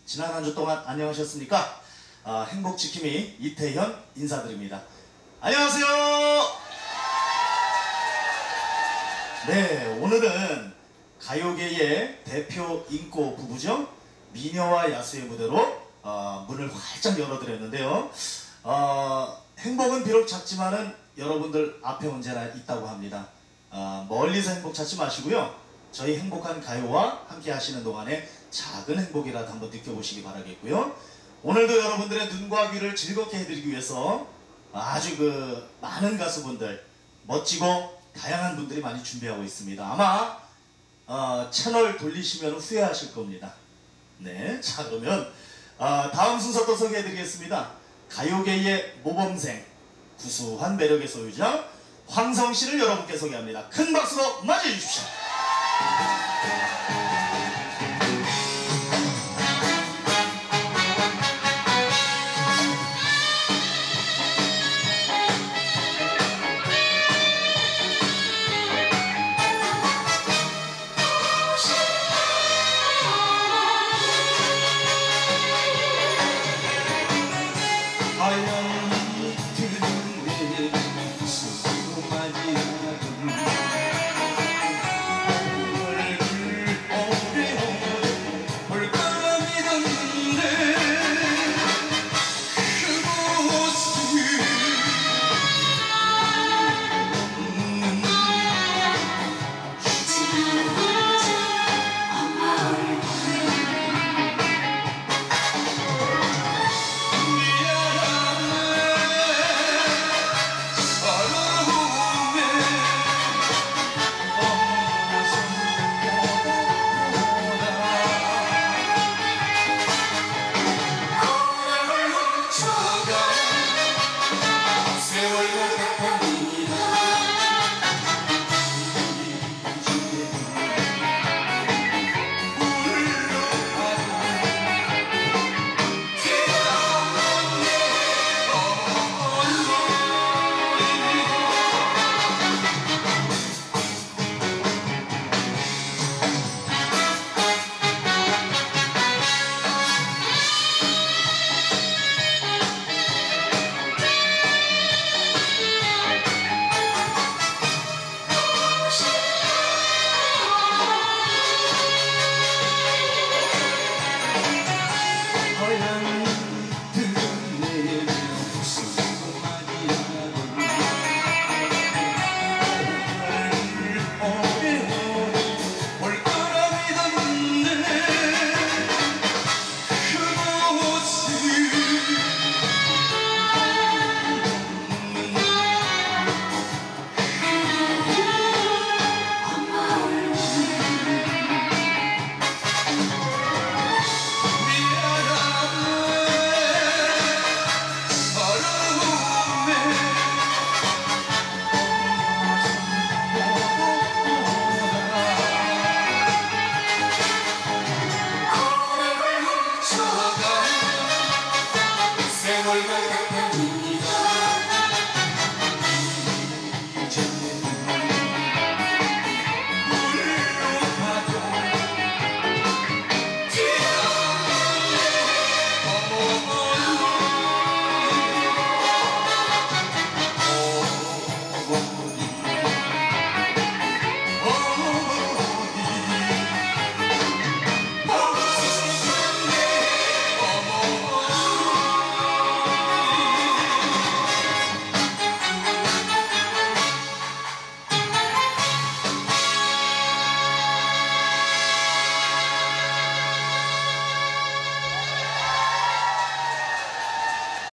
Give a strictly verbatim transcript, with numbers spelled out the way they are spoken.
지난 한 주 동안 안녕하셨습니까? 아, 행복지킴이 이태현 인사드립니다. 안녕하세요. 네, 오늘은 가요계의 대표 인꼬 부부죠. 미녀와 야수의 무대로 어, 문을 활짝 열어드렸는데요. 어, 행복은 비록 작지만은 여러분들 앞에 언제나 있다고 합니다. 어, 멀리서 행복 찾지 마시고요. 저희 행복한 가요와 함께 하시는 동안에 작은 행복이라도 한번 느껴보시기 바라겠고요. 오늘도 여러분들의 눈과 귀를 즐겁게 해드리기 위해서 아주 그 많은 가수분들, 멋지고 다양한 분들이 많이 준비하고 있습니다. 아마 어, 채널 돌리시면 후회하실 겁니다. 네, 자 그러면 어, 다음 순서 또 소개해드리겠습니다. 가요계의 모범생, 구수한 매력의 소유자 황성씨를 여러분께 소개합니다. 큰 박수로 맞이해 주십시오.